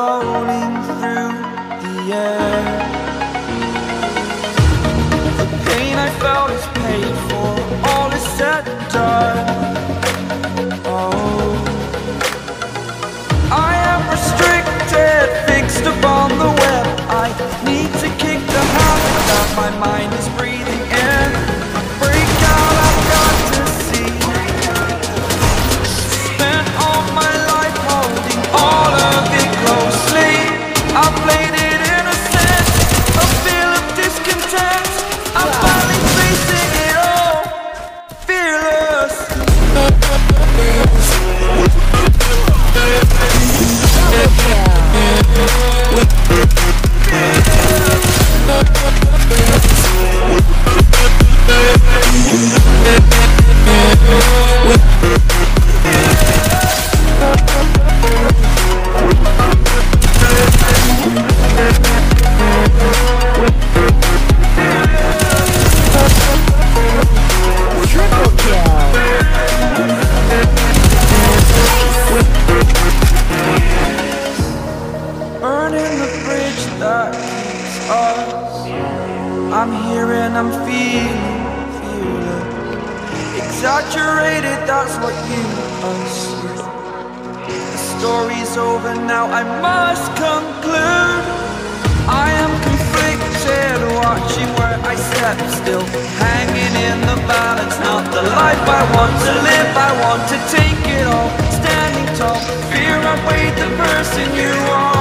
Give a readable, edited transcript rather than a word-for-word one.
rolling through the air. The pain I felt is paid for, all is said and done. Oh, I am restricted, fixed upon the web. I need to kick the habit that my mind is breathing in. Break out, I've got to see. Spent all my life holding all of it closely. I played it innocent, a feel of discontent. I'm finally facing it all, fearless. Burning the bridge that keeps us. I'm here and I'm feeling exaggerated, that's what you assume. The story's over now, I must conclude. I am conflicted, watching where I step still, hanging in the balance. Not the life I want to live, I want to take it all. Standing tall, fear I weighed the person you are.